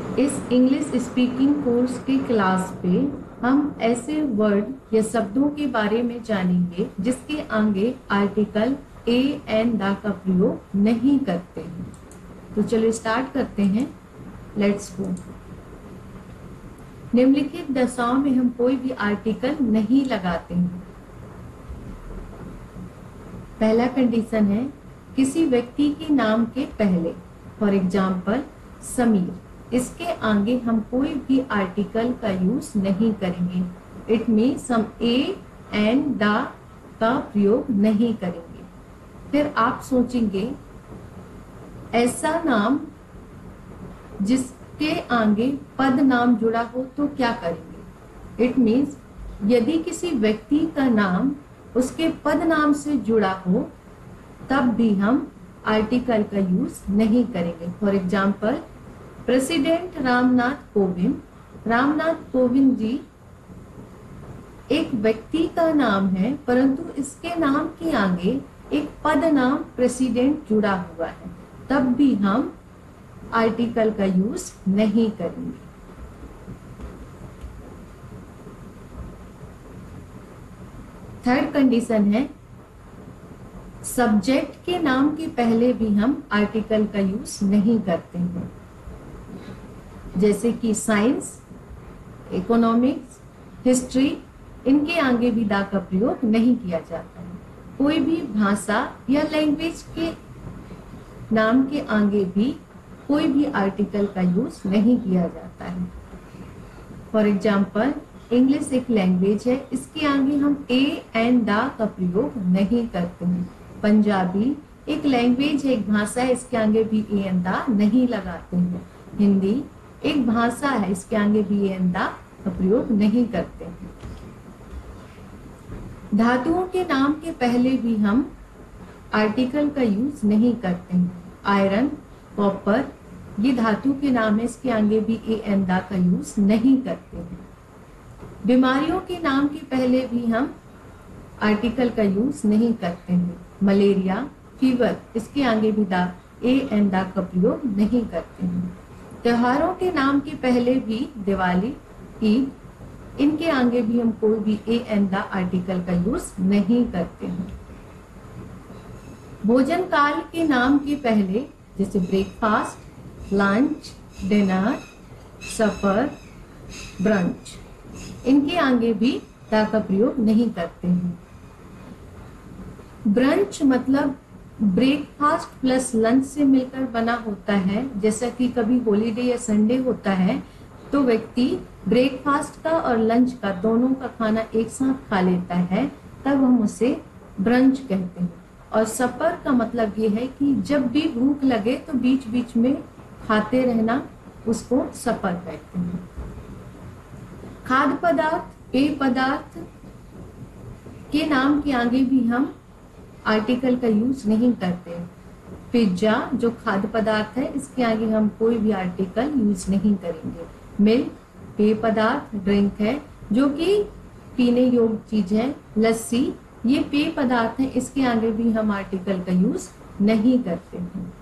इस English speaking course के class पे हम ऐसे वर्ड या शब्दों के बारे में जानेंगे जिसके आगे आर्टिकल ए एन द का प्रयोग नहीं करते हैं। तो चलो स्टार्ट करते हैं। Let's go. निम्नलिखित दशाओं में हम कोई भी आर्टिकल नहीं लगाते हैं। पहला कंडीशन है किसी व्यक्ति के नाम के पहले, फॉर एग्जाम्पल समीर, इसके आगे हम कोई भी आर्टिकल का यूज नहीं करेंगे। इट मीन्स हम ए एंड द का प्रयोग नहीं करेंगे। फिर आप सोचेंगे ऐसा नाम जिसके आगे पद नाम जुड़ा हो तो क्या करेंगे। इट मीन्स यदि किसी व्यक्ति का नाम उसके पद नाम से जुड़ा हो तब भी हम आर्टिकल का यूज नहीं करेंगे। For example president Ramnath Kovind, Ramnath Kovind ji एक व्यक्ति का नाम है, परंतु इसके नाम के आगे एक पद नाम प्रेसिडेंट जुड़ा हुआ है, तब भी हम आर्टिकल का यूज नहीं करेंगे। थर्ड कंडीशन है सब्जेक्ट के नाम के पहले भी हम आर्टिकल का यूज नहीं करते हैं, जैसे कि साइंस, इकोनॉमिक्स, हिस्ट्री, इनके आगे भी दा का प्रयोग नहीं किया जाता है। कोई भी भाषा या लैंग्वेज के नाम के आगे भी कोई भी आर्टिकल का यूज नहीं किया जाता है। फॉर एग्जाम्पल इंग्लिश एक लैंग्वेज है, इसके आगे हम ए एंड द का प्रयोग नहीं करते हैं। पंजाबी एक लैंग्वेज है, एक भाषा है, इसके आगे भी ए एंड द नहीं लगाते हैं। हिंदी एक भाषा है, इसके आगे भी ए एंड द का प्रयोग नहीं करते हैं। धातुओं के नाम के पहले भी हम आर्टिकल का यूज नहीं करते हैं। आयरन, कॉपर, ये धातु के नाम है, इसके आगे भी ए एंड द का यूज नहीं करते हैं। बीमारियों के नाम के पहले भी हम आर्टिकल का यूज नहीं करते हैं। मलेरिया, फीवर, इसके आगे भी द ए एंड द का प्रयोग नहीं करते हैं। त्योहारों के नाम के पहले भी दिवाली, ईद, इनके आगे भी हम कोई भी ए एंड द आर्टिकल का यूज नहीं करते हैं। भोजन काल के नाम के पहले जैसे breakfast, lunch, dinner, supper, brunch, इनके आगे भी द का प्रयोग नहीं करते हैं। ब्रंच मतलब ब्रेकफास्ट प्लस लंच से मिलकर बना होता है। जैसा कि कभी हॉलीडे या संडे होता है तो व्यक्ति ब्रेकफास्ट का और लंच का दोनों का खाना एक साथ खा लेता है, तब हम उसे ब्रंच कहते हैं। और सफर का मतलब ये है कि जब भी भूख लगे तो बीच बीच में खाते रहना, उसको सफर कहते हैं। खाद्य पदार्थ, पेय पदार्थ के नाम के आगे भी हम आर्टिकल का यूज नहीं करते। पिज्जा जो खाद्य पदार्थ है, इसके आगे हम कोई भी आर्टिकल यूज नहीं करेंगे। मिल्क पेय पदार्थ, ड्रिंक है जो कि पीने योग्य चीज है। लस्सी ये पेय पदार्थ है, इसके आगे भी हम आर्टिकल का यूज नहीं करते हैं।